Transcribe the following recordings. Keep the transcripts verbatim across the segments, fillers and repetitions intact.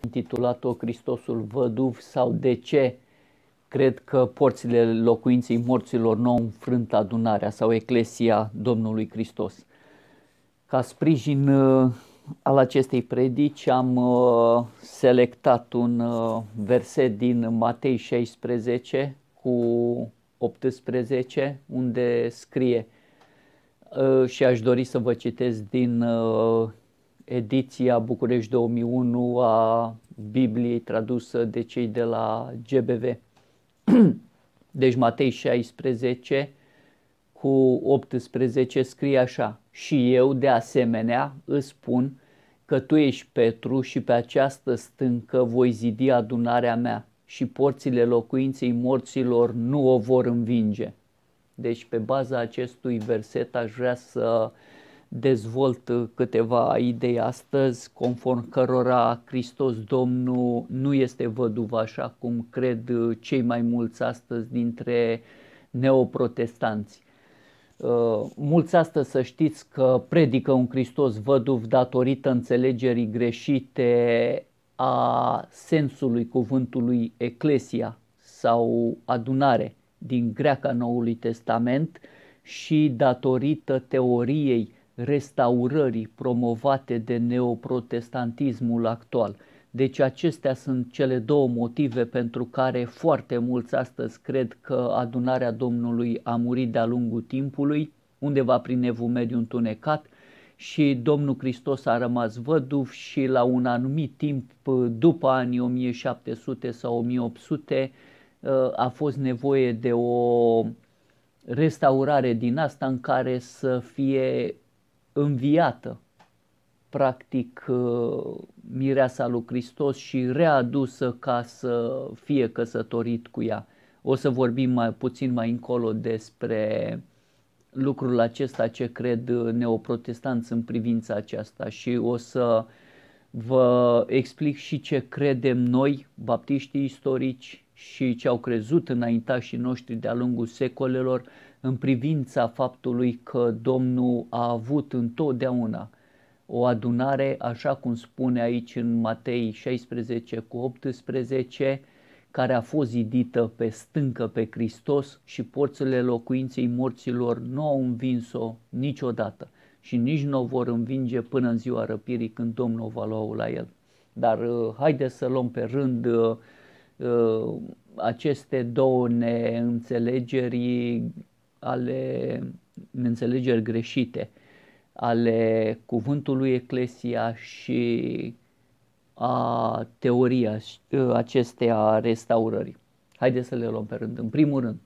intitulat-o Hristosul văduv sau de ce cred că porțile locuinței morților nu au înfrânt adunarea sau eclesia Domnului Hristos. Ca sprijin al acestei predici am selectat un verset din Matei șaisprezece cu optsprezece, unde scrie, și aș dori să vă citesc din ediția București două mii unu a Bibliei tradusă de cei de la G B V. Deci Matei șaisprezece cu optsprezece scrie așa: și eu de asemenea îți spun că tu ești Petru și pe această stâncă voi zidi adunarea mea și porțile locuinței morților nu o vor învinge. Deci pe baza acestui verset aș vrea să dezvolt câteva idei astăzi, conform cărora Hristos Domnul nu este văduv, așa cum cred cei mai mulți astăzi dintre neoprotestanți. Uh, mulți astăzi, să știți, că predică un Hristos văduv datorită înțelegerii greșite a sensului cuvântului eclesia sau adunare din greaca Noului Testament și datorită teoriei restaurării promovate de neoprotestantismul actual. Deci acestea sunt cele două motive pentru care foarte mulți astăzi cred că adunarea Domnului a murit de-a lungul timpului, undeva prin Evul Mediu întunecat, și Domnul Hristos a rămas văduv și la un anumit timp, după anii o mie șapte sute sau o mie opt sute, a fost nevoie de o restaurare din asta în care să fie înviată practic mireasa lui Hristos și readusă ca să fie căsătorit cu ea. O să vorbim mai puțin mai încolo despre lucrul acesta, ce cred neoprotestanți în privința aceasta, și o să vă explic și ce credem noi, baptiștii istorici, și ce au crezut înaintașii noștri de-a lungul secolelor în privința faptului că Domnul a avut întotdeauna o adunare, așa cum spune aici în Matei șaisprezece cu optsprezece, care a fost zidită pe stâncă pe Hristos și porțile locuinței morților nu au învins-o niciodată și nici nu o vor învinge până în ziua răpirii, când Domnul o va lua la el. Dar uh, haideți să luăm pe rând uh, uh, aceste două neînțelegeri ale neînțelegeri greșite ale cuvântului eclesia și a teoria acesteia restaurării. Haideți să le luăm pe rând. În primul rând,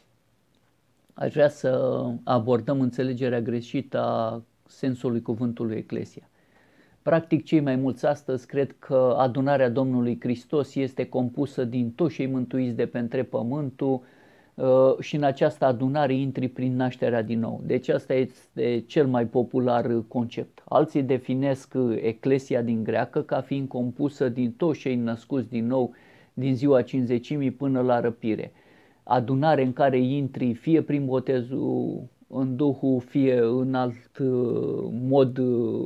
aș vrea să abordăm înțelegerea greșită a sensului cuvântului eclesia. Practic, cei mai mulți astăzi cred că adunarea Domnului Hristos este compusă din toți cei mântuiți de pe întreg pământul și în această adunare intri prin nașterea din nou. Deci asta este cel mai popular concept. Alții definesc eclesia din greacă ca fiind compusă din toți cei născuți din nou din ziua cincizecimii până la răpire. Adunare în care intri fie prin botezul în Duhul, fie în alt mod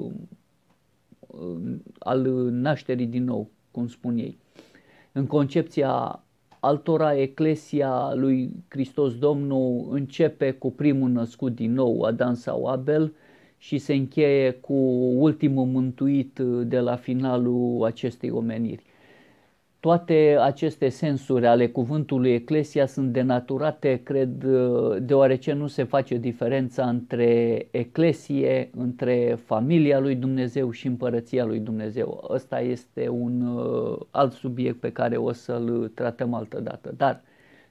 al nașterii din nou, cum spun ei. În concepția altora, eclesia lui Hristos Domnul începe cu primul născut din nou, Adam sau Abel, și se încheie cu ultimul mântuit de la finalul acestei omeniri. Toate aceste sensuri ale cuvântului eclesia sunt denaturate, cred, deoarece nu se face diferența între eclesie, între familia lui Dumnezeu și împărăția lui Dumnezeu. Ăsta este un uh, alt subiect pe care o să-l tratăm altă dată. Dar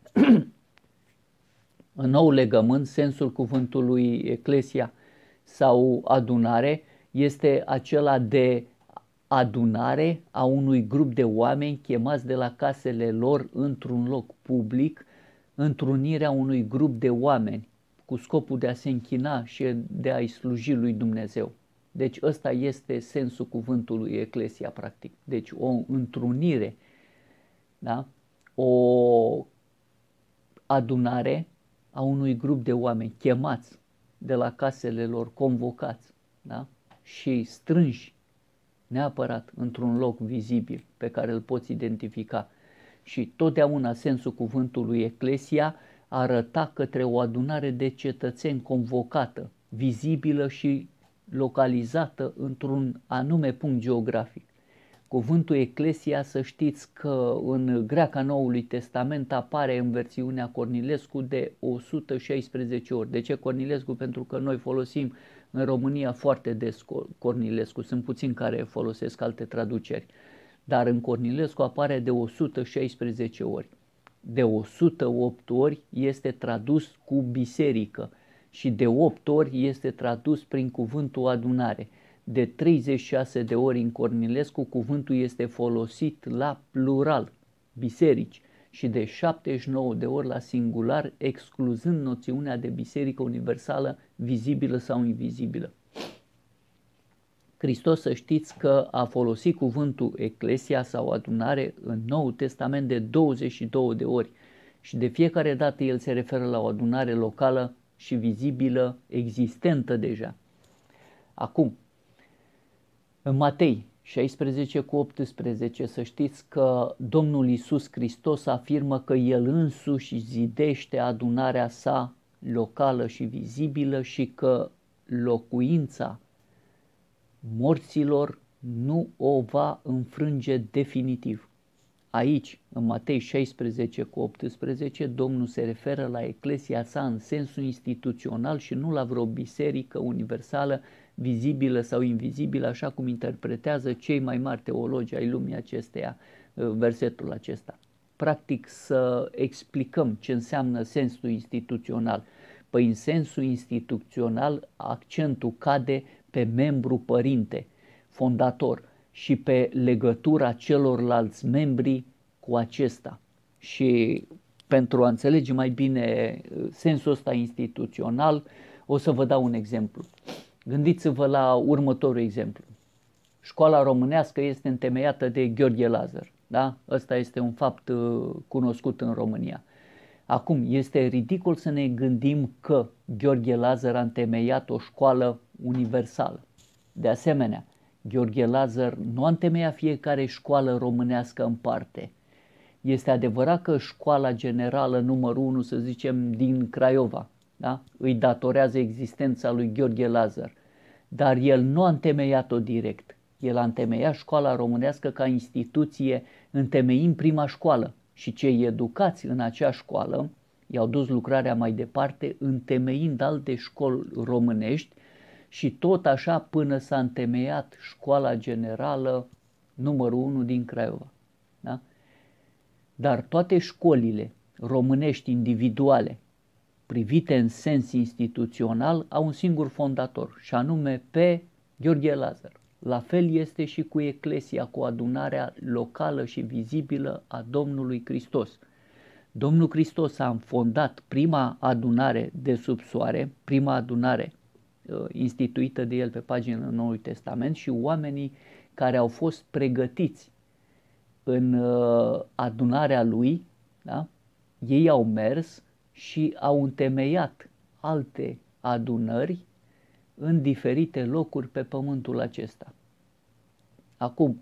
în nou legământ, sensul cuvântului eclesia sau adunare este acela de adunare a unui grup de oameni chemați de la casele lor într-un loc public, întrunirea unui grup de oameni cu scopul de a se închina și de a-i sluji lui Dumnezeu. Deci ăsta este sensul cuvântului eclesia, practic. Deci o întrunire, da? O adunare a unui grup de oameni chemați de la casele lor, convocați, da? Și strânși neapărat într-un loc vizibil pe care îl poți identifica. Și totdeauna sensul cuvântului eclesia arăta către o adunare de cetățeni convocată, vizibilă și localizată într-un anume punct geografic. Cuvântul eclesia, să știți că în greaca Noului Testament apare în versiunea Cornilescu de o sută șaisprezece ori. De ce Cornilescu? Pentru că noi folosim în România foarte des Cornilescu, sunt puțini care folosesc alte traduceri, dar în Cornilescu apare de o sută șaisprezece ori. De o sută opt ori este tradus cu biserică și de opt ori este tradus prin cuvântul adunare. De treizeci și șase de ori în Cornilescu cuvântul este folosit la plural, biserici, și de șaptezeci și nouă de ori la singular, excluzând noțiunea de biserică universală, vizibilă sau invizibilă. Hristos, să știți că a folosit cuvântul eclesia sau adunare în Noul Testament de douăzeci și două de ori și de fiecare dată el se referă la o adunare locală și vizibilă existentă deja. Acum, în Matei șaisprezece cu optsprezece, să știți că Domnul Iisus Hristos afirmă că El însuși zidește adunarea sa locală și vizibilă și că locuința morților nu o va înfrânge definitiv. Aici, în Matei șaisprezece cu optsprezece, Domnul se referă la eclesia sa în sensul instituțional și nu la vreo biserică universală, vizibilă sau invizibilă, așa cum interpretează cei mai mari teologi ai lumii acesteia versetul acesta. Practic să explicăm ce înseamnă sensul instituțional. Păi în sensul instituțional accentul cade pe membru părinte, fondator și pe legătura celorlalți membri cu acesta. Și pentru a înțelege mai bine sensul ăsta instituțional, o să vă dau un exemplu. Gândiți-vă la următorul exemplu. Școala românească este întemeiată de Gheorghe Lazar. Da? Ăsta este un fapt cunoscut în România. Acum, este ridicol să ne gândim că Gheorghe Lazar a întemeiat o școală universală. De asemenea, Gheorghe Lazar nu a întemeiat fiecare școală românească în parte. Este adevărat că școala generală numărul unu, să zicem, din Craiova, da? Îi datorează existența lui Gheorghe Lazar, dar el nu a întemeiat-o direct. El a întemeiat școala românească ca instituție, întemeind prima școală și cei educați în acea școală i-au dus lucrarea mai departe, întemeind alte școli românești și tot așa până s-a întemeiat școala generală numărul unu din Craiova. Da? Dar toate școlile românești individuale, privite în sens instituțional, au un singur fondator, și anume pe Gheorghe Lazar. La fel este și cu eclesia, cu adunarea locală și vizibilă a Domnului Hristos. Domnul Hristos a fondat prima adunare de sub soare, prima adunare uh, instituită de el pe paginile Noului Testament, și oamenii care au fost pregătiți în uh, adunarea lui, da? Ei au mers și au întemeiat alte adunări în diferite locuri pe pământul acesta. Acum,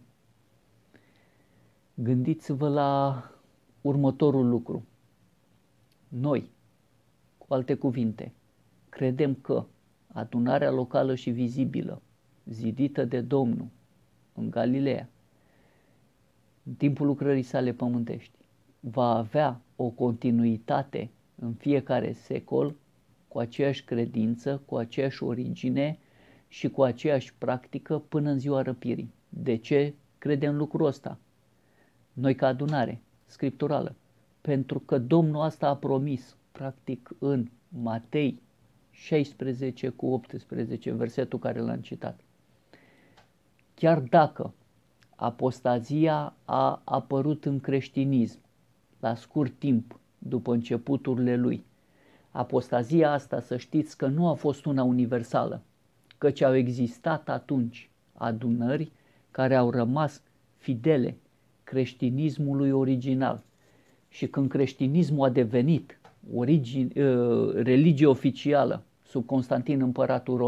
gândiți-vă la următorul lucru. Noi, cu alte cuvinte, credem că adunarea locală și vizibilă, zidită de Domnul în Galileea, în timpul lucrării sale pământești, va avea o continuitate în fiecare secol, cu aceeași credință, cu aceeași origine și cu aceeași practică până în ziua răpirii. De ce credem lucrul ăsta? Noi ca adunare scripturală. Pentru că Domnul asta a promis, practic, în Matei șaisprezece cu optsprezece, versetul care l-am citat. Chiar dacă apostazia a apărut în creștinism la scurt timp după începuturile lui, apostazia asta, să știți că nu a fost una universală, căci au existat atunci adunări care au rămas fidele creștinismului original. Și când creștinismul a devenit origine, religie oficială sub Constantin, împăratul Romei,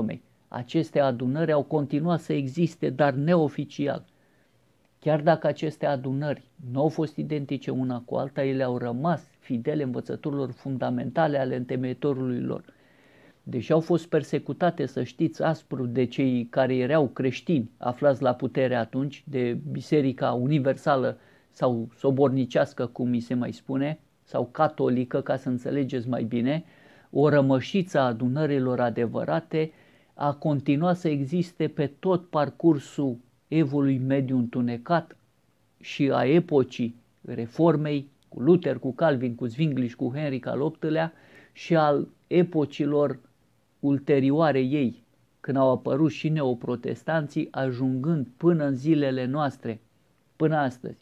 Aceste adunări au continuat să existe, dar neoficial. Chiar dacă aceste adunări nu au fost identice una cu alta, ele au rămas fidele învățăturilor fundamentale ale întemeitorului lor. Deși au fost persecutate, să știți, aspru de cei care erau creștini aflați la putere atunci, de Biserica Universală sau sobornicească, cum mi se mai spune, sau catolică, ca să înțelegeți mai bine, o rămășiță a adunărilor adevărate a continuat să existe pe tot parcursul evului mediu întunecat și a epocii Reformei, cu Luther, cu Calvin, cu Zwingli și cu Henric al opt-lea și al epocilor ulterioare ei, când au apărut și neoprotestanții, ajungând până în zilele noastre, până astăzi.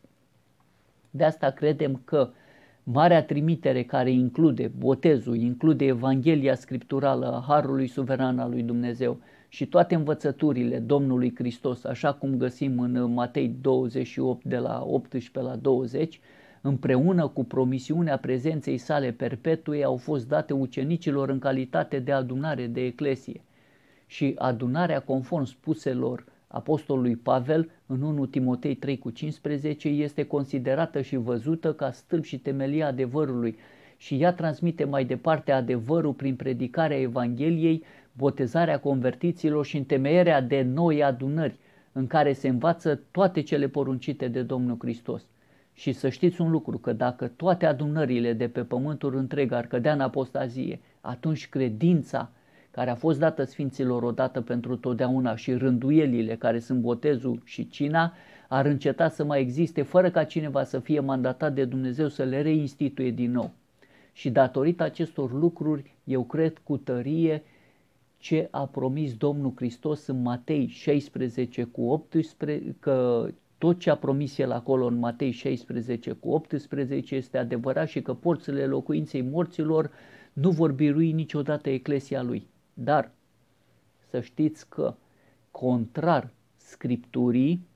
De asta credem că Marea Trimitere, care include botezul, include Evanghelia scripturală a Harului suveran al lui Dumnezeu și toate învățăturile Domnului Hristos, așa cum găsim în Matei douăzeci și opt de la optsprezece la douăzeci, împreună cu promisiunea prezenței sale perpetue, au fost date ucenicilor în calitate de adunare, de eclesie. Și adunarea, conform spuselor apostolului Pavel, în întâi Timotei trei cu cincisprezece, este considerată și văzută ca stâlp și temelia adevărului și ea transmite mai departe adevărul prin predicarea Evangheliei, botezarea convertiților și întemeierea de noi adunări, în care se învață toate cele poruncite de Domnul Hristos. Și să știți un lucru, că dacă toate adunările de pe pământul întreg ar cădea în apostazie, atunci credința care a fost dată sfinților odată pentru totdeauna și rânduielile care sunt botezul și cina, ar înceta să mai existe fără ca cineva să fie mandatat de Dumnezeu să le reinstituie din nou. Și datorită acestor lucruri, eu cred cu tărie ce a promis Domnul Hristos în Matei șaisprezece cu optsprezece, că tot ce a promis el acolo în Matei șaisprezece cu optsprezece este adevărat și că porțile locuinței morților nu vor birui niciodată eclesia lui. Dar să știți că, contrar Scripturii,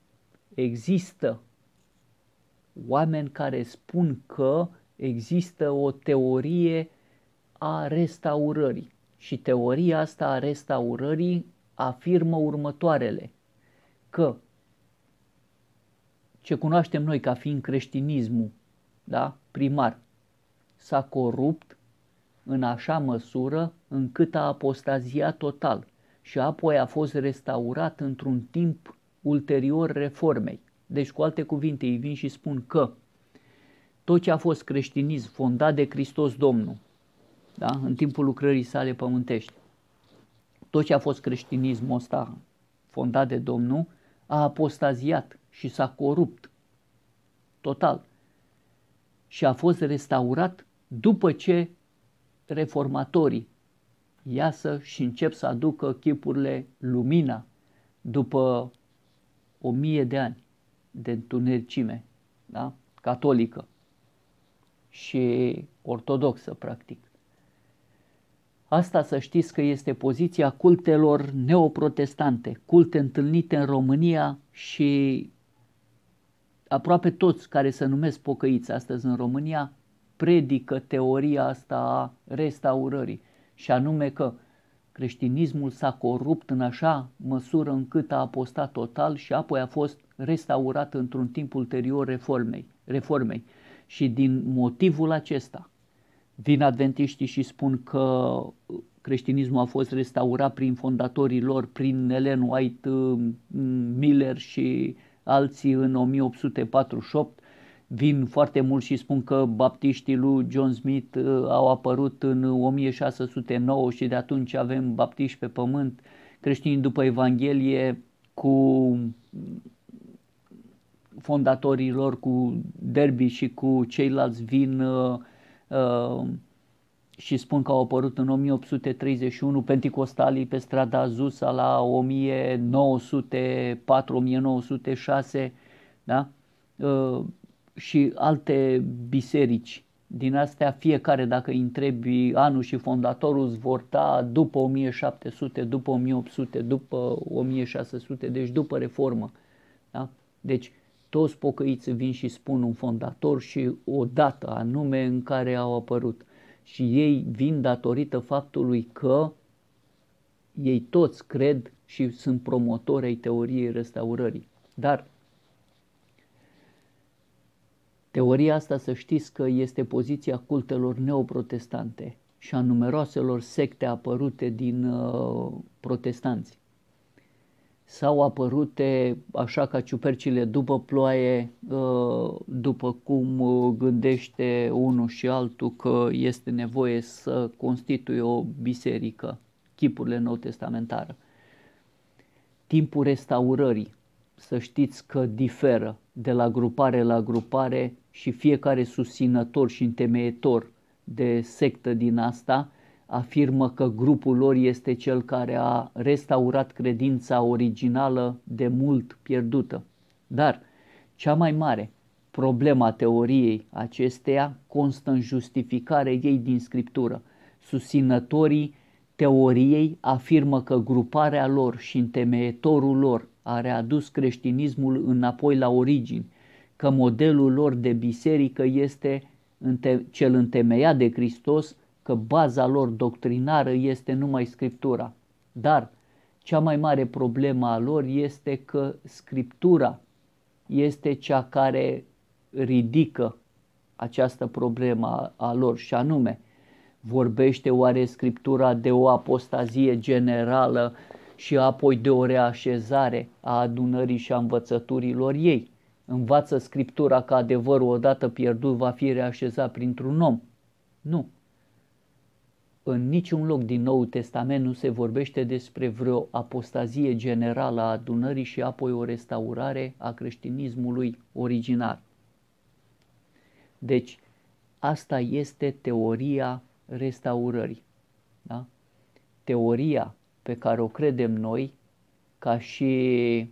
există oameni care spun că există o teorie a restaurării. Și teoria asta a restaurării afirmă următoarele, că ce cunoaștem noi ca fiind creștinismul, da, primar, s-a corupt în așa măsură încât a apostaziat total și apoi a fost restaurat într-un timp ulterior reformei. Deci, cu alte cuvinte, ei vin și spun că tot ce a fost creștinism fondat de Hristos Domnul, da, în timpul lucrării sale pământești, tot ce a fost creștinismul ăsta fondat de Domnul a apostaziat și s-a corupt total și a fost restaurat după ce reformatorii iasă și încep să aducă chipurile lumina după o mie de ani de întunericime, da? Catolică și ortodoxă, practic. Asta să știți că este poziția cultelor neoprotestante, culte întâlnite în România și aproape toți care se numesc pocăiți astăzi în România predică teoria asta a restaurării și anume că creștinismul s-a corupt în așa măsură încât a apostat total și apoi a fost restaurat într-un timp ulterior reformei. reformei. Și din motivul acesta vin adventiștii și spun că creștinismul a fost restaurat prin fondatorii lor, prin Ellen White, Miller și alții în o mie opt sute patruzeci și opt. Vin foarte mult și spun că baptiștii lui John Smith au apărut în o mie șase sute nouă și de atunci avem baptiști pe pământ, creștini după Evanghelie, cu fondatorii lor, cu Derby și cu ceilalți vin uh, uh, și spun că au apărut în o mie opt sute treizeci și unu, penticostalii pe strada Azusa la o mie nouă sute patru - o mie nouă sute șase, da? Uh, și alte biserici. Din astea fiecare, dacă îi întrebi anul și fondatorul, îți vor da după o mie șapte sute, după o mie opt sute, după o mie șase sute, deci după reformă. Da? Deci toți pocăiții vin și spun un fondator și o dată anume în care au apărut. Și ei vin datorită faptului că ei toți cred și sunt promotori ai teoriei restaurării. Dar teoria asta, să știți că este poziția cultelor neoprotestante și a numeroaselor secte apărute din uh, protestanți. S-au apărute așa ca ciupercile după ploaie, uh, după cum uh, gândește unul și altul că este nevoie să constituie o biserică, chipurile nou-testamentară. Timpul restaurării, să știți că diferă de la grupare la grupare și fiecare susținător și întemeietor de sectă din asta afirmă că grupul lor este cel care a restaurat credința originală de mult pierdută. Dar cea mai mare problema teoriei acesteia constă în justificarea ei din Scriptură. Susținătorii teoriei afirmă că gruparea lor și întemeietorul lor a readus creștinismul înapoi la origini, că modelul lor de biserică este cel întemeiat de Hristos, că baza lor doctrinară este numai Scriptura. Dar cea mai mare problemă a lor este că Scriptura este cea care ridică această problemă a lor, și anume, vorbește oare Scriptura de o apostazie generală și apoi de o reașezare a adunării și a învățăturilor ei? Învață Scriptura că adevărul odată pierdut va fi reașezat printr-un om? Nu. În niciun loc din Noul Testament nu se vorbește despre vreo apostazie generală a adunării și apoi o restaurare a creștinismului original. Deci, asta este teoria restaurării. Da? Teoria pe care o credem noi ca și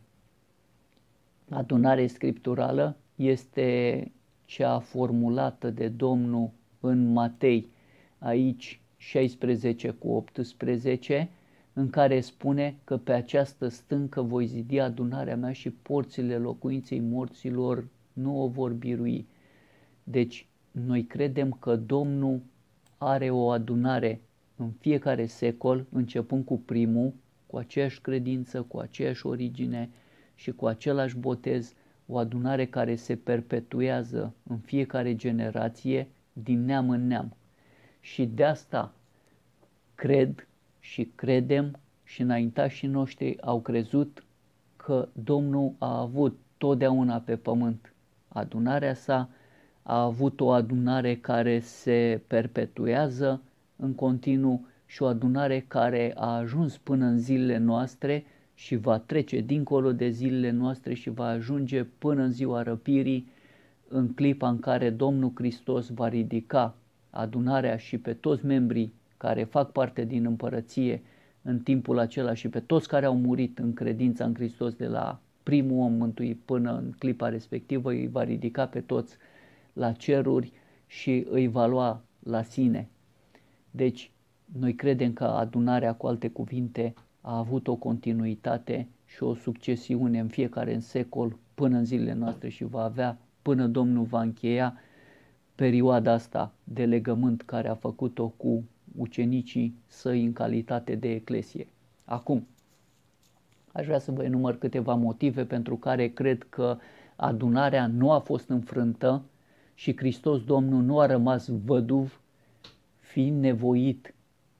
adunare scripturală este cea formulată de Domnul în Matei, aici șaisprezece cu optsprezece, în care spune că pe această stâncă voi zidi adunarea mea și porțile locuinței morților nu o vor birui. Deci noi credem că Domnul are o adunare în fiecare secol, începând cu primul, cu aceeași credință, cu aceeași origine și cu același botez, o adunare care se perpetuează în fiecare generație, din neam în neam. Și de asta cred și credem și înaintașii noștri au crezut că Domnul a avut totdeauna pe pământ adunarea sa, a avut o adunare care se perpetuează în continuu și o adunare care a ajuns până în zilele noastre și va trece dincolo de zilele noastre și va ajunge până în ziua răpirii, în clipa în care Domnul Hristos va ridica adunarea și pe toți membrii care fac parte din împărăție în timpul acela și pe toți care au murit în credința în Hristos de la primul om mântuit până în clipa respectivă, îi va ridica pe toți la ceruri și îi va lua la sine. Deci, noi credem că adunarea, cu alte cuvinte, a avut o continuitate și o succesiune în fiecare în secol până în zilele noastre și va avea până Domnul va încheia perioada asta de legământ care a făcut-o cu ucenicii săi în calitate de eclesie. Acum, aș vrea să vă enumăr câteva motive pentru care cred că adunarea nu a fost înfrântă și Hristos Domnul nu a rămas văduv, fiind nevoit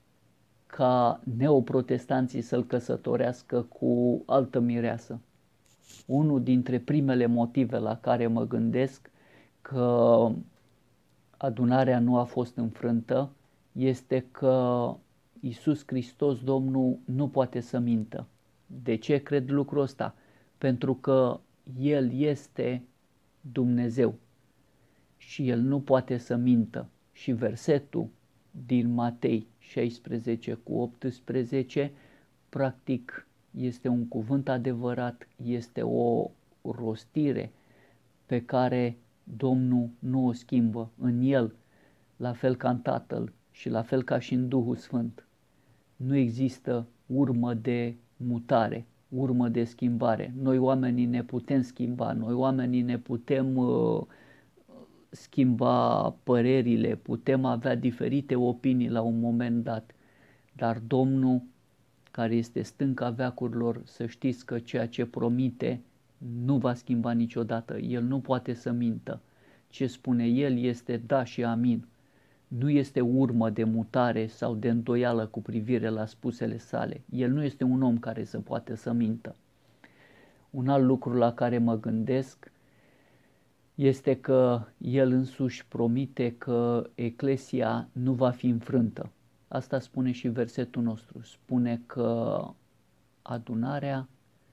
ca neoprotestanții să-l căsătorească cu altă mireasă. Unul dintre primele motive la care mă gândesc că adunarea nu a fost înfrântă este că Iisus Hristos Domnul nu poate să mintă. De ce cred lucrul ăsta? Pentru că El este Dumnezeu și El nu poate să mintă. Și versetul din Matei șaisprezece cu optsprezece practic este un cuvânt adevărat, este o rostire pe care Domnul nu o schimbă în El, la fel ca în Tatăl și la fel ca și în Duhul Sfânt. Nu există urmă de mutare, urmă de schimbare. Noi oamenii ne putem schimba, noi oamenii ne putem uh, schimba părerile, putem avea diferite opinii la un moment dat, dar Domnul, care este stânca veacurilor, să știți că ceea ce promite nu va schimba niciodată. El nu poate să mintă. Ce spune El este da și amin. Nu este urmă de mutare sau de îndoială cu privire la spusele sale. El nu este un om care să poate să mintă. Un alt lucru la care mă gândesc este că El însuși promite că Eclesia nu va fi înfrântă. Asta spune și versetul nostru. Spune că adunarea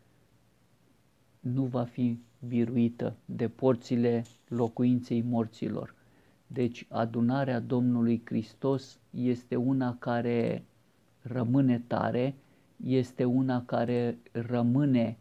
nu va fi biruită de porțile locuinței morților. Deci adunarea Domnului Hristos este una care rămâne tare, este una care rămâne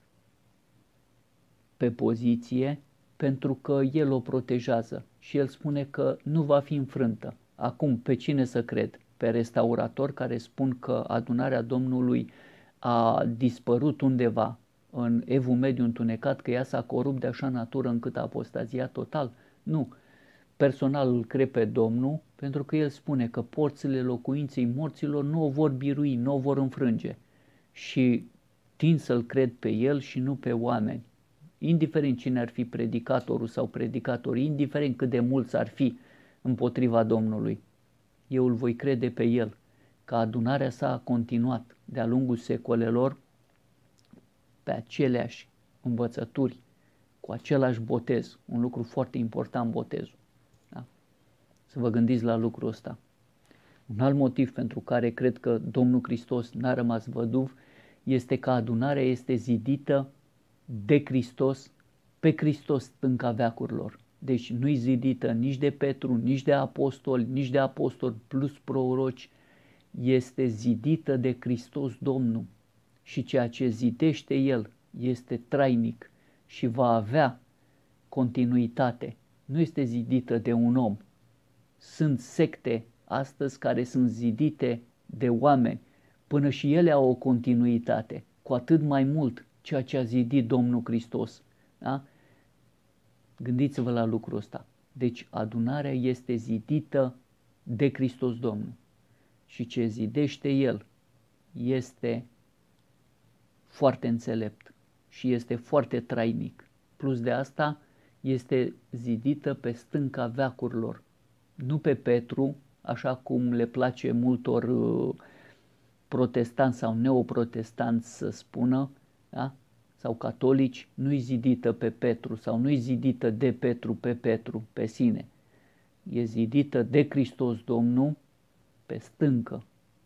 pe poziție, pentru că El o protejează și El spune că nu va fi înfrântă. Acum, pe cine să cred? Pe restauratori care spun că adunarea Domnului a dispărut undeva în evul mediu întunecat, că ea s-a corupt de așa natură încât a apostaziat total? Nu. Personal îl cred pe Domnul, pentru că El spune că porțile locuinței morților nu o vor birui, nu o vor înfrânge. Și tind să-L cred pe El și nu pe oameni. Indiferent cine ar fi predicatorul sau predicatorii, indiferent cât de mulți ar fi împotriva Domnului, eu îl voi crede pe El, că adunarea sa a continuat de-a lungul secolelor pe aceleași învățături, cu același botez, un lucru foarte important, botezul. Da? Să vă gândiți la lucrul ăsta. Un alt motiv pentru care cred că Domnul Hristos n-a rămas văduv este că adunarea este zidită de Hristos, pe Hristos stânca veacurilor. Deci nu-i zidită nici de Petru, nici de apostoli, nici de apostoli plus proroci, este zidită de Hristos Domnul. Și ceea ce zidește El este trainic și va avea continuitate. Nu este zidită de un om. Sunt secte astăzi care sunt zidite de oameni, până și ele au o continuitate, cu atât mai mult ceea ce a zidit Domnul Hristos. Da? Gândiți-vă la lucrul ăsta. Deci adunarea este zidită de Hristos Domnul. Și ce zidește El este foarte înțelept și este foarte trainic. Plus de asta este zidită pe stânca veacurilor. Nu pe Petru, așa cum le place multor uh, protestanți sau neoprotestanți să spună, da? Sau catolici, nu-i zidită pe Petru sau nu-i zidită de Petru pe Petru, pe sine. E zidită de Hristos Domnul pe stâncă,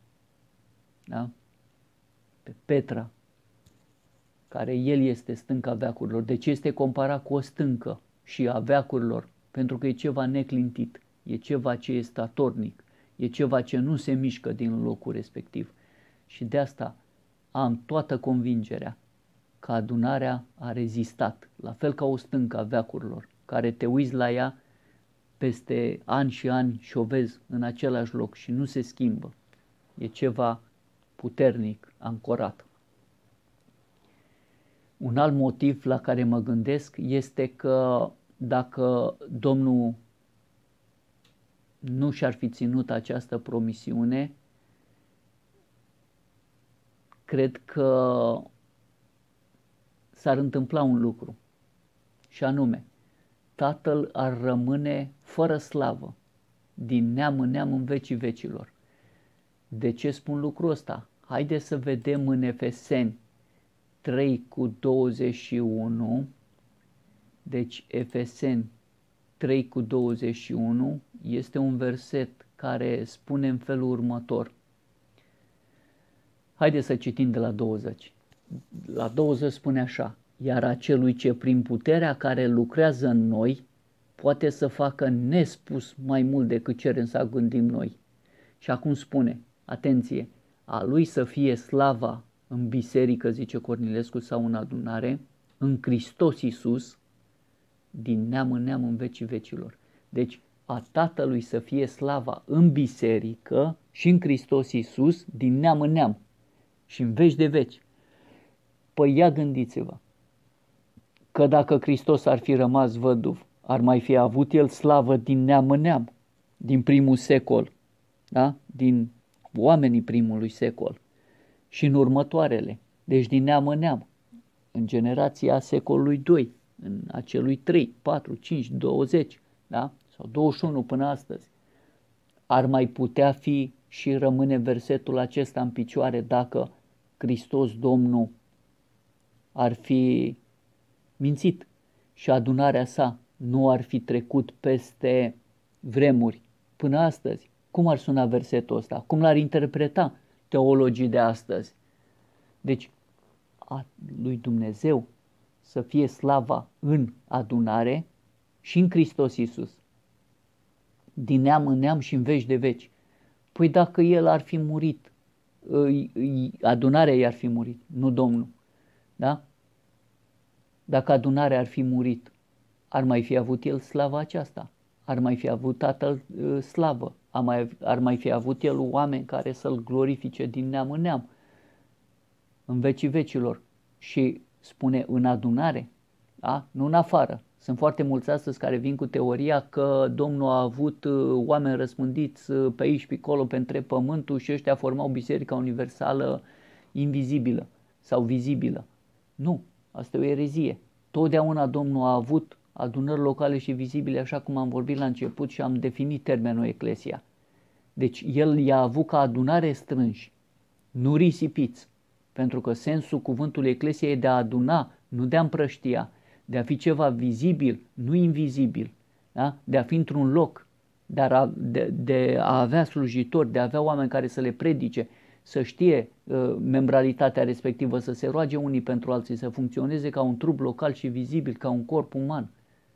da? Pe Petra, care El este stânca veacurilor. Deci este comparat cu o stâncă și a veacurilor, pentru că e ceva neclintit, e ceva ce e statornic, e ceva ce nu se mișcă din locul respectiv. Și de asta am toată convingerea că adunarea a rezistat, la fel ca o stâncă a veacurilor, care te uiți la ea peste ani și ani și o vezi în același loc și nu se schimbă. E ceva puternic, ancorat. Un alt motiv la care mă gândesc este că dacă Domnul nu și-ar fi ținut această promisiune, cred că s-ar întâmpla un lucru, și anume, Tatăl ar rămâne fără slavă, din neam în neam în vecii vecilor. De ce spun lucrul ăsta? Haideți să vedem în Efeseni trei cu douăzeci și unu, deci Efeseni trei cu douăzeci și unu este un verset care spune în felul următor. Haideți să citim de la douăzeci. La douăzeci spune așa: iar acelui ce prin puterea care lucrează în noi poate să facă nespus mai mult decât cerem să gândim noi. Și acum spune, atenție, a lui să fie slava în biserică, zice Cornilescu, sau în adunare, în Hristos Iisus, din neam în neam în vecii vecilor. Deci a Tatălui să fie slava în biserică și în Hristos Iisus, din neam în neam și în veci de veci. Păi ia gândiți-vă că dacă Hristos ar fi rămas văduv, ar mai fi avut El slavă din neam în neam, din primul secol, da? Din oamenii primului secol. și în următoarele, deci din neam în neam, în generația secolului doi, în acelui trei, patru, cinci, douăzeci, da? Sau douăzeci și unu până astăzi, ar mai putea fi și rămâne versetul acesta în picioare dacă Hristos Domnul ar fi mințit și adunarea sa nu ar fi trecut peste vremuri până astăzi. Cum ar suna versetul ăsta? Cum l-ar interpreta teologii de astăzi? Deci, a lui Dumnezeu să fie slava în adunare și în Hristos Iisus, din neam în neam și în veci de veci. Păi dacă El ar fi murit, adunarea i-ar fi murit, nu Domnul. Da? Dacă adunarea ar fi murit, ar mai fi avut El slava aceasta? Ar mai fi avut Tatăl slavă? Ar mai, ar mai fi avut El oameni care să-L glorifice din neam în neam, în vecii vecilor? Și spune în adunare, da? Nu în afară. Sunt foarte mulți astăzi care vin cu teoria că Domnul a avut oameni răspândiți pe aici, pe acolo, pe întreg pământul și ăștia formau Biserica Universală invizibilă sau vizibilă. Nu, asta e o erezie. Totdeauna Domnul a avut adunări locale și vizibile, așa cum am vorbit la început și am definit termenul Eclesia. Deci El i-a avut ca adunare strânși, nu risipiți, pentru că sensul cuvântului Eclesia e de a aduna, nu de a împrăștia, de a fi ceva vizibil, nu invizibil, da? De a fi într-un loc, de a, de, de a avea slujitori, de a avea oameni care să le predice, să știe uh, membralitatea respectivă, să se roage unii pentru alții, să funcționeze ca un trup local și vizibil, ca un corp uman.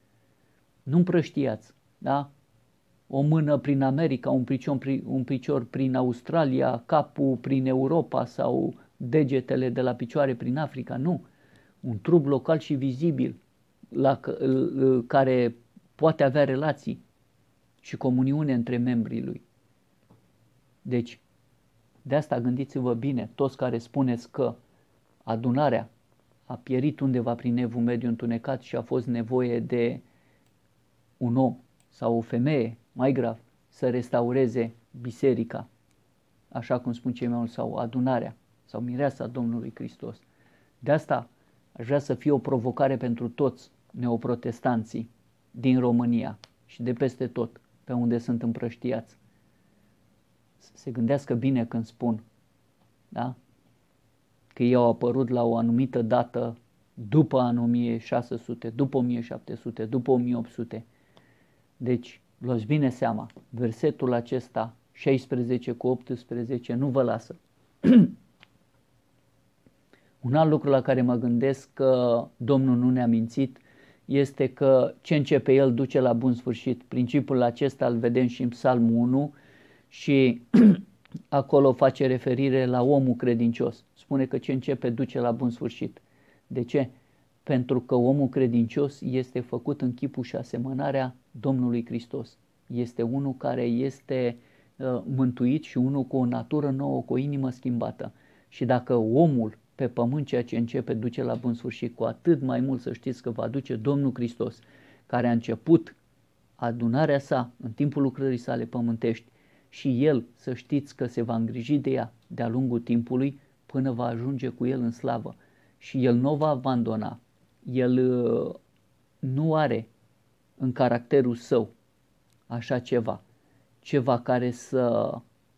Nu împrăștiați, da? O mână prin America, un picior, un picior prin Australia, capul prin Europa sau degetele de la picioare prin Africa, nu. Un trup local și vizibil, la care poate avea relații și comuniune între membrii lui. Deci, de asta gândiți-vă bine, toți care spuneți că adunarea a pierit undeva prin evul mediu întunecat și a fost nevoie de un om sau o femeie, mai grav, să restaureze biserica, așa cum spun cei mai mulți, sau adunarea, sau mireasa Domnului Hristos. De asta aș vrea să fie o provocare pentru toți neoprotestanții din România și de peste tot, pe unde sunt împrăștiați. Să se gândească bine când spun, da? Că ei au apărut la o anumită dată după anul o mie șase sute, după o mie șapte sute, după o mie opt sute. Deci, luați bine seama, versetul acesta, șaisprezece cu optsprezece, nu vă lasă. Un alt lucru la care mă gândesc că Domnul nu ne-a mințit este că ce începe El duce la bun sfârșit. Principiul acesta îl vedem și în Psalmul unu și acolo face referire la omul credincios. Spune că ce începe duce la bun sfârșit. De ce? Pentru că omul credincios este făcut în chipul și asemănarea Domnului Hristos. Este unul care este uh, mântuit și unul cu o natură nouă, cu o inimă schimbată. Și dacă omul pe pământ ceea ce începe duce la bun sfârșit, cu atât mai mult să știți că va duce Domnul Hristos, care a început adunarea sa în timpul lucrării sale pământești și El să știți că se va îngriji de ea de-a lungul timpului până va ajunge cu El în slavă. Și El nu o va abandona. El uh, nu are în caracterul său așa ceva, ceva care să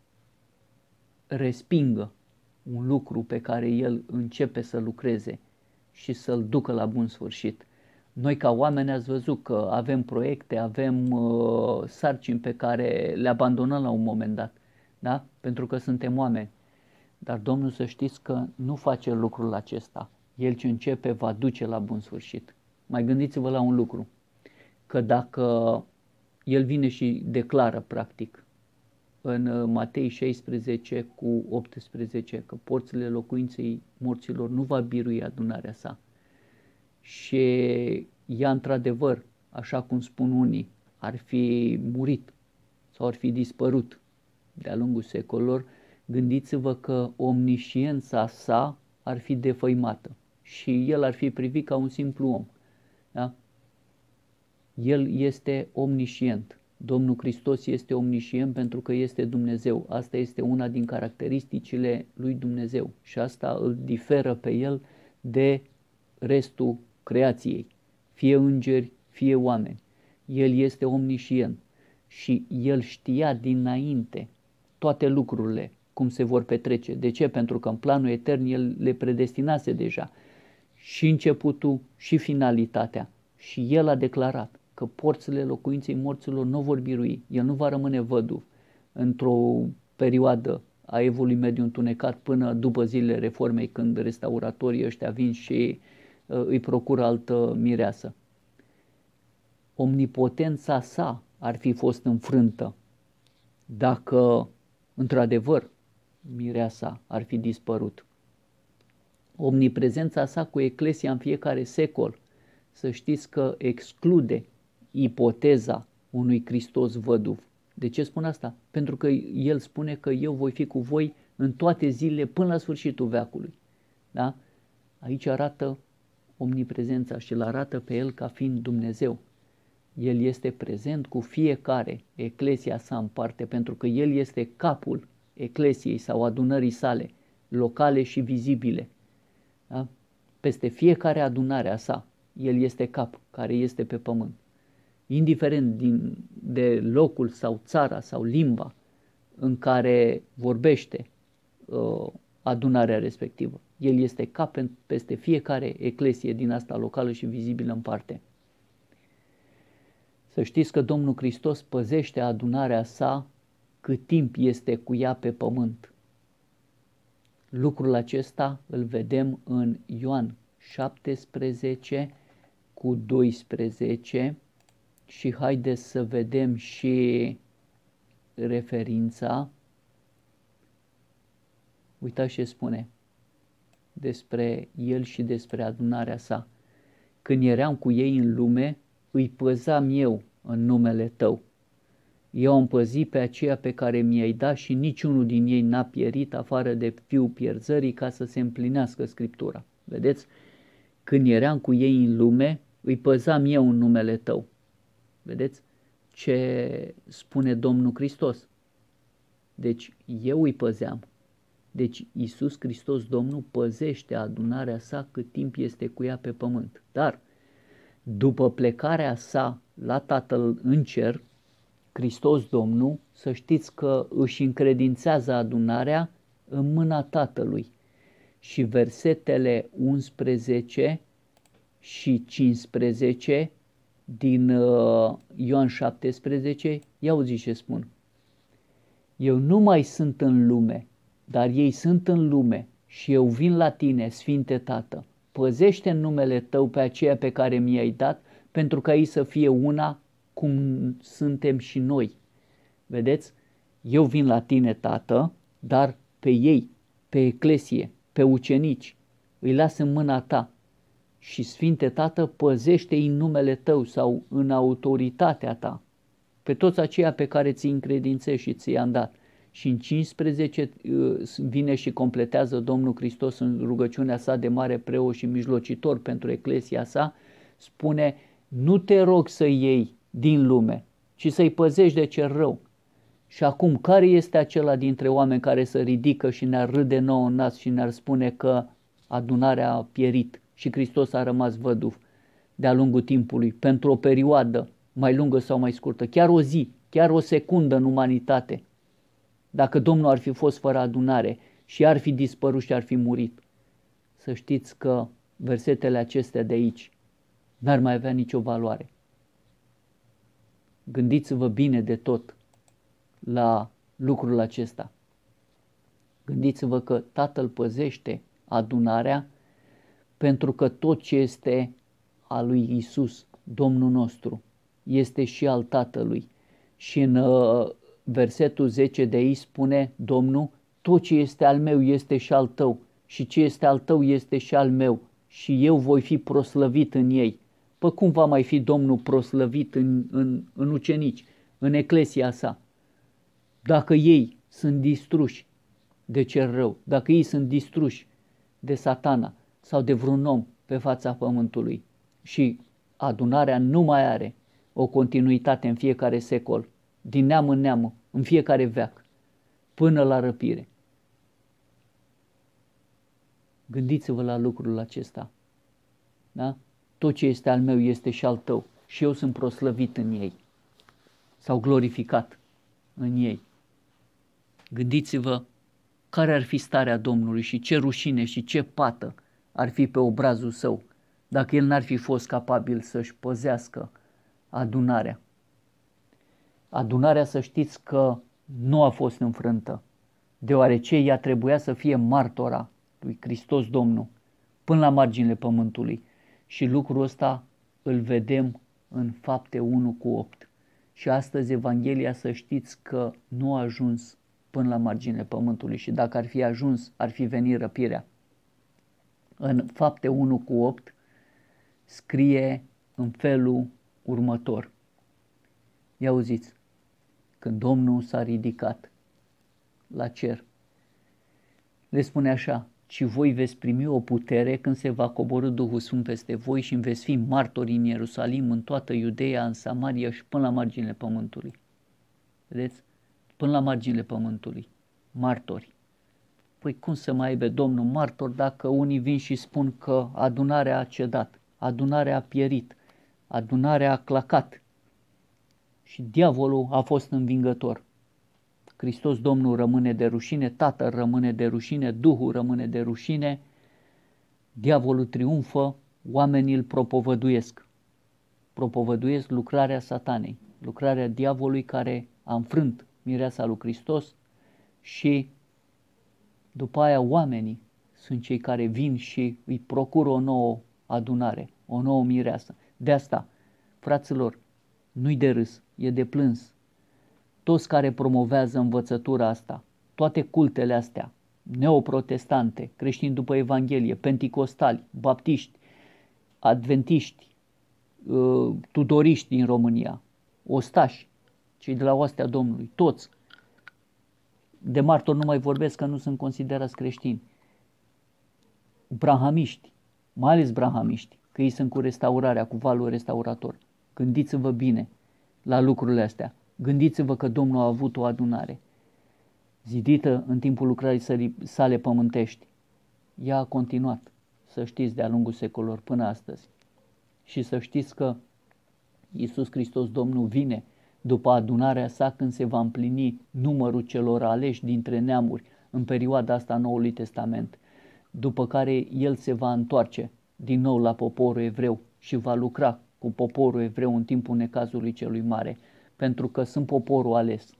respingă un lucru pe care El începe să lucreze și să-l ducă la bun sfârșit. Noi ca oameni ați văzut că avem proiecte, avem uh, sarcini pe care le abandonăm la un moment dat, da? Pentru că suntem oameni. Dar Domnul să știți că nu face lucrul acesta. El ce începe va duce la bun sfârșit. Mai gândiți-vă la un lucru, că dacă El vine și declară practic în Matei șaisprezece cu optsprezece că porțile locuinței morților nu va birui adunarea sa și ea într-adevăr, așa cum spun unii, ar fi murit sau ar fi dispărut de-a lungul secolelor, gândiți-vă că omnisciența sa ar fi defăimată și El ar fi privit ca un simplu om. Da? El este omniscient, Domnul Hristos este omniscient pentru că este Dumnezeu. Asta este una din caracteristicile lui Dumnezeu și asta îl diferă pe el de restul creației, fie îngeri, fie oameni. El este omniscient și el știa dinainte toate lucrurile, cum se vor petrece. De ce? Pentru că în planul etern el le predestinase deja și începutul și finalitatea. Și el a declarat că porțile locuinței morților nu vor birui. El nu va rămâne văduv într-o perioadă a evului mediu întunecat până după zilele reformei, când restauratorii ăștia vin și uh, îi procură altă mireasă. Omnipotența sa ar fi fost înfrântă dacă într-adevăr mireasa ar fi dispărut. Omniprezența sa cu Eclesia în fiecare secol, să știți că exclude ipoteza unui Hristos văduv. De ce spun asta? Pentru că el spune că eu voi fi cu voi în toate zilele până la sfârșitul veacului. Da? Aici arată omniprezența și îl arată pe el ca fiind Dumnezeu. El este prezent cu fiecare eclesia sa în parte, pentru că el este capul eclesiei sau adunării sale, locale și vizibile. Da? Peste fiecare adunare a sa, el este cap care este pe pământ. Indiferent din, de locul sau țara sau limba în care vorbește uh, adunarea respectivă. El este cap peste fiecare eclesie din asta locală și vizibilă în parte. Să știți că Domnul Hristos păzește adunarea sa cât timp este cu ea pe pământ. Lucrul acesta îl vedem în Ioan șaptesprezece cu doisprezece și haideți să vedem și referința. Uitați ce spune despre el și despre adunarea sa. Când eram cu ei în lume, îi păzam eu în numele tău. Eu am păzit pe aceea pe care mi-ai dat și niciunul din ei n-a pierit afară de fiul pierzării, ca să se împlinească Scriptura. Vedeți? Când eram cu ei în lume, îi păzam eu în numele tău. Vedeți ce spune Domnul Hristos? Deci eu îi păzeam. Deci Iisus Hristos Domnul păzește adunarea sa cât timp este cu ea pe pământ. Dar după plecarea sa la Tatăl în cer, Hristos Domnul, să știți că își încredințează adunarea în mâna Tatălui. Și versetele unsprezece și cincisprezece din uh, Ioan șaptesprezece, ia auziți ce spun. Eu nu mai sunt în lume, dar ei sunt în lume și eu vin la tine, Sfinte Tată. Păzește în numele tău pe aceea pe care mi-ai dat, pentru ca ei să fie una cum suntem și noi. Vedeți? Eu vin la tine, Tată, dar pe ei, pe eclesie, pe ucenici, îi las în mâna ta. Și Sfinte Tată, păzește-i în numele tău sau în autoritatea ta, pe toți aceia pe care ți-i încredințești și ți-i-am dat. Și în cincisprezece vine și completează Domnul Hristos în rugăciunea sa de mare preot și mijlocitor pentru eclesia sa, spune, nu te rog să iei din lume, ci să-i păzești de cel rău. Și acum, care este acela dintre oameni care se ridică și ne-ar râde nouă în nas și ne-ar spune că adunarea a pierit și Hristos a rămas văduv de-a lungul timpului, pentru o perioadă mai lungă sau mai scurtă, chiar o zi, chiar o secundă în umanitate, dacă Domnul ar fi fost fără adunare și ar fi dispărut și ar fi murit? Să știți că versetele acestea de aici n-ar mai avea nicio valoare. Gândiți-vă bine de tot la lucrul acesta. Gândiți-vă că Tatăl păzește adunarea pentru că tot ce este al lui Isus, Domnul nostru, este și al Tatălui. Și în uh, versetul zece de aici spune Domnul, tot ce este al meu este și al tău și ce este al tău este și al meu și eu voi fi proslăvit în ei. Păi cum va mai fi Domnul proslăvit în, în, în ucenici, în eclesia sa? Dacă ei sunt distruși de cel rău, dacă ei sunt distruși de Satana sau de vreun om pe fața pământului și adunarea nu mai are o continuitate în fiecare secol, din neam în neam, în fiecare veac, până la răpire. Gândiți-vă la lucrul acesta. Da? Tot ce este al meu este și al tău și eu sunt proslăvit în ei sau glorificat în ei. Gândiți-vă care ar fi starea Domnului și ce rușine și ce pată ar fi pe obrazul său dacă el n-ar fi fost capabil să-și păzească adunarea. Adunarea, să știți că nu a fost înfrântă, deoarece ea trebuia să fie martora lui Hristos Domnul până la marginile pământului. Și lucrul ăsta îl vedem în Fapte unu cu opt. Și astăzi Evanghelia, să știți că nu a ajuns până la marginile pământului și dacă ar fi ajuns, ar fi venit răpirea. În Fapte unu cu opt scrie în felul următor. Ia auziți, când Domnul s-a ridicat la cer, le spune așa: ci voi veți primi o putere când se va coborî Duhul Sfânt peste voi și veți fi martori în Ierusalim, în toată Iudeea, în Samaria și până la marginile pământului. Vedeți? Până la marginile pământului. Martori. Păi cum să mai aibă Domnul martori dacă unii vin și spun că adunarea a cedat, adunarea a pierit, adunarea a clacat și diavolul a fost învingător. Hristos Domnul rămâne de rușine, Tatăl rămâne de rușine, Duhul rămâne de rușine, diavolul triumfă, oamenii îl propovăduiesc. Propovăduiesc lucrarea satanei, lucrarea diavolului care a înfrânt mireasa lui Hristos și după aia oamenii sunt cei care vin și îi procură o nouă adunare, o nouă mireasă. De asta, fraților, nu-i de râs, e de plâns. Toți care promovează învățătura asta, toate cultele astea, neoprotestante, creștini după Evanghelie, penticostali, baptiști, adventiști, tudoriști din România, ostași, cei de la oastea Domnului, toți. De martori nu mai vorbesc că nu sunt considerați creștini. Brahamiști, mai ales brahamiști, că ei sunt cu restaurarea, cu valul restaurator. Gândiți-vă bine la lucrurile astea. Gândiți-vă că Domnul a avut o adunare zidită în timpul lucrării sale pământești. Ea a continuat, să știți, de-a lungul secolelor până astăzi. Și să știți că Iisus Hristos Domnul vine după adunarea sa când se va împlini numărul celor aleși dintre neamuri în perioada asta a Noului Testament, după care El se va întoarce din nou la poporul evreu și va lucra cu poporul evreu în timpul necazului celui mare, pentru că sunt poporul ales.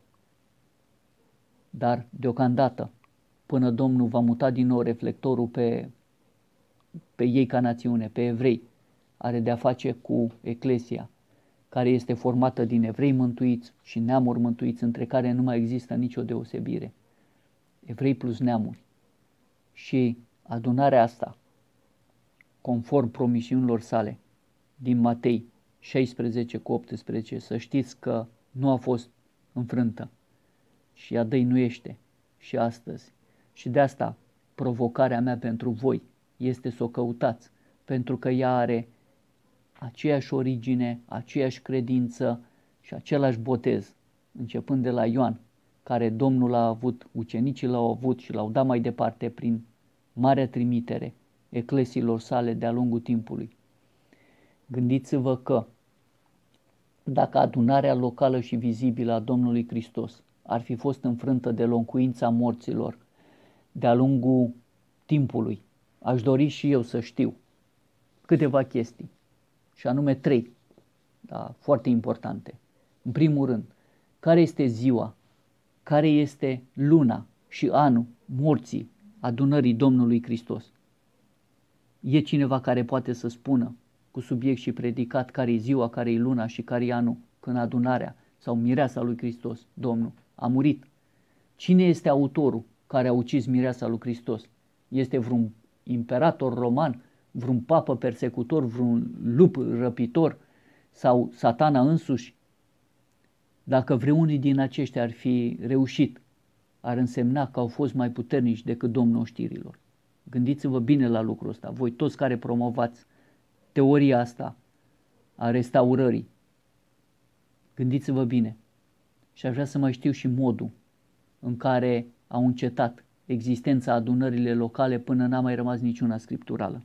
Dar deocamdată, până Domnul va muta din nou reflectorul pe, pe ei ca națiune, pe evrei, are de-a face cu Eclesia, care este formată din evrei mântuiți și neamuri mântuiți, între care nu mai există nicio deosebire. Evrei plus neamuri. Și adunarea asta, conform promisiunilor sale, din Matei șaisprezece cu optsprezece, să știți că nu a fost înfrântă și ea dăinuiește și astăzi. Și de asta provocarea mea pentru voi este să o căutați, pentru că ea are aceeași origine, aceeași credință și același botez, începând de la Ioan, care Domnul a avut, ucenicii l-au avut și l-au dat mai departe prin marea trimitere eclesiilor sale de-a lungul timpului. Gândiți-vă că dacă adunarea locală și vizibilă a Domnului Hristos ar fi fost înfrântă de locuința morților de-a lungul timpului, aș dori și eu să știu câteva chestii, și anume trei, da, foarte importante. În primul rând, care este ziua, care este luna și anul morții adunării Domnului Hristos? E cineva care poate să spună cu subiect și predicat care e ziua, care e luna și care e anul când adunarea sau mireasa lui Hristos, Domnul, a murit? Cine este autorul care a ucis mireasa lui Hristos? Este vreun imperator roman, vreun papă persecutor, vreun lup răpitor sau Satana însuși? Dacă vreunii din aceștia ar fi reușit, ar însemna că au fost mai puternici decât Domnul oștirilor. Gândiți-vă bine la lucrul ăsta, voi toți care promovați teoria asta a restaurării. Gândiți-vă bine. Și aș vrea să mai știu și modul în care au încetat existența adunările locale până n-a mai rămas niciuna scripturală.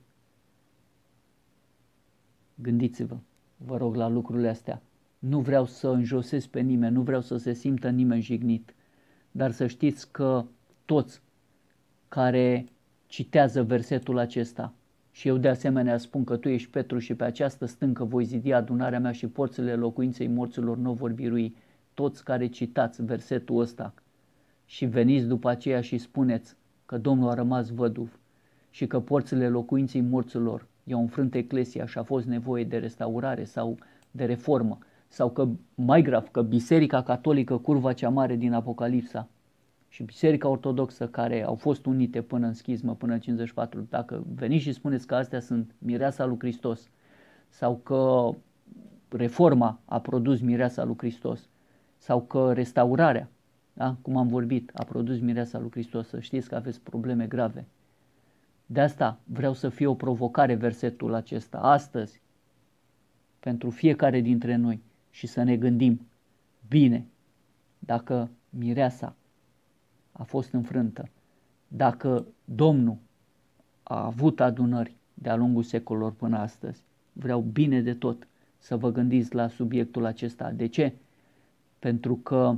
Gândiți-vă, vă rog, la lucrurile astea. Nu vreau să înjosesc pe nimeni, nu vreau să se simtă nimeni jignit, dar să știți că toți care citează versetul acesta, și eu de asemenea spun că tu ești Petru și pe această stâncă voi zidi adunarea mea și porțile locuinței morților nu vor birui. Toți care citați versetul ăsta și veniți după aceea și spuneți că Domnul a rămas văduv și că porțile locuinței morților i-au înfrânt eclesia și a fost nevoie de restaurare sau de reformă, sau că, mai grav, că Biserica Catolică, curva cea mare din Apocalipsa, și Biserica Ortodoxă, care au fost unite până în schismă, până în cincizeci și patru, dacă veniți și spuneți că astea sunt mireasa lui Hristos, sau că reforma a produs mireasa lui Hristos, sau că restaurarea, da, cum am vorbit, a produs mireasa lui Hristos, să știți că aveți probleme grave. De asta vreau să fie o provocare versetul acesta, astăzi, pentru fiecare dintre noi, și să ne gândim bine dacă mireasa a fost înfrântă, dacă Domnul a avut adunări de-a lungul secolelor până astăzi. Vreau bine de tot să vă gândiți la subiectul acesta. De ce? Pentru că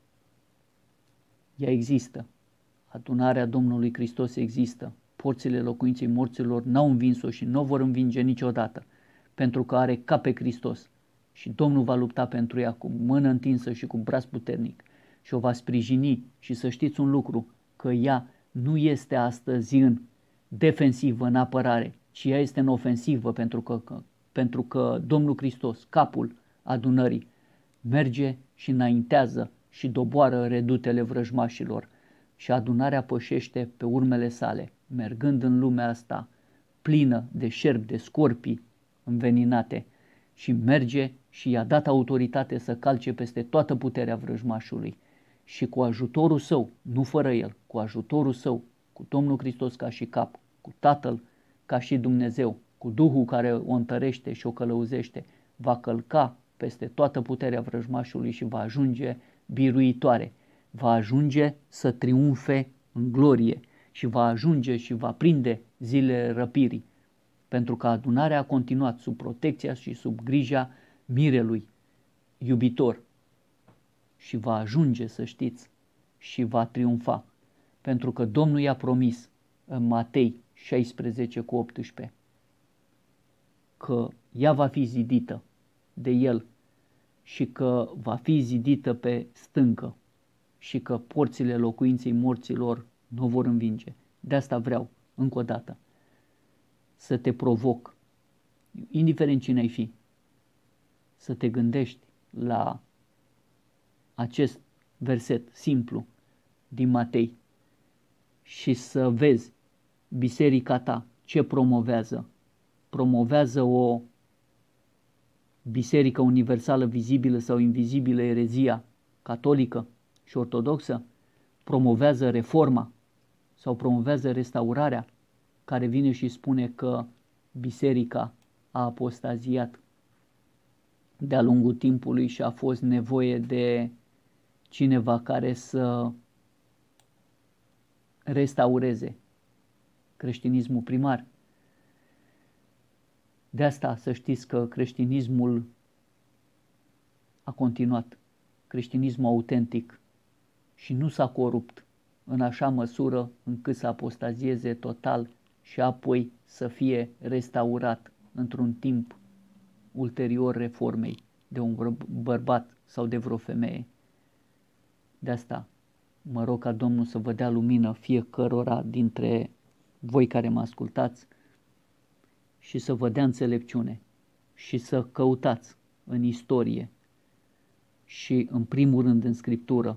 ea există. Adunarea Domnului Hristos există. Porțile locuinței morților n-au învins-o și nu o vor învinge niciodată, pentru că are ca pe Hristos. Și Domnul va lupta pentru ea cu mână întinsă și cu braț puternic și o va sprijini. Și să știți un lucru, că ea nu este astăzi în defensivă, în apărare, ci ea este în ofensivă, pentru că, că, pentru că Domnul Hristos, capul adunării, merge și înaintează și doboară redutele vrăjmașilor și adunarea pășește pe urmele sale, mergând în lumea asta plină de șerpi, de scorpii înveninate, și merge și i-a dat autoritate să calce peste toată puterea vrăjmașului. Și cu ajutorul său, nu fără el, cu ajutorul său, cu Domnul Hristos ca și cap, cu Tatăl ca și Dumnezeu, cu Duhul care o întărește și o călăuzește, va călca peste toată puterea vrăjmașului și va ajunge biruitoare, va ajunge să triumfe în glorie și va ajunge și va prinde zilele răpirii, pentru că adunarea a continuat sub protecția și sub grija mirelui iubitor și va ajunge, să știți, și va triumfa, pentru că Domnul i-a promis în Matei șaisprezece cu optsprezece că ea va fi zidită de el și că va fi zidită pe stâncă și că porțile locuinței morților nu vor învinge. De asta vreau, încă o dată, să te provoc, indiferent cine ai fi, să te gândești la acest verset simplu din Matei și să vezi biserica ta ce promovează. Promovează o biserică universală, vizibilă sau invizibilă, erezia catolică și ortodoxă? Promovează reforma sau promovează restaurarea, care vine și spune că biserica a apostaziat de-a lungul timpului și a fost nevoie de cineva care să restaureze creștinismul primar. De asta să știți că creștinismul a continuat, creștinismul autentic, și nu s-a corupt în așa măsură încât să apostazieze total și apoi să fie restaurat într-un timp ulterior reformei de un bărbat sau de vreo femeie. De asta mă rog ca Domnul să vă dea lumină fiecărora dintre voi care mă ascultați și să vă dea înțelepciune și să căutați în istorie și în primul rând în Scriptură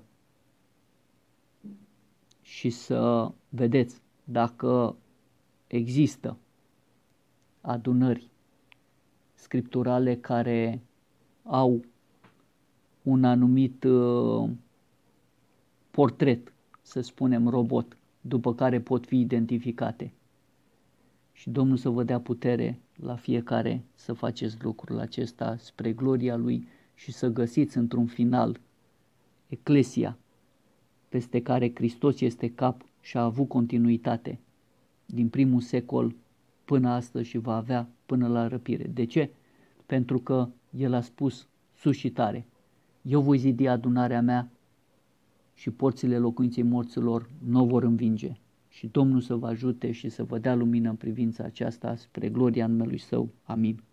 și să vedeți dacă există adunări scripturale care au un anumit uh, portret, să spunem robot, după care pot fi identificate. Și Domnul să vă dea putere la fiecare să faceți lucrul acesta spre gloria Lui și să găsiți într-un final Eclesia, peste care Hristos este cap și a avut continuitate din primul secol până astăzi și va avea până la răpire. De ce? Pentru că El a spus sus și tare: eu voi zidi adunarea mea și porțile locuinței morților nu o vor învinge. Și Domnul să vă ajute și să vă dea lumină în privința aceasta spre gloria numelui Său. Amin.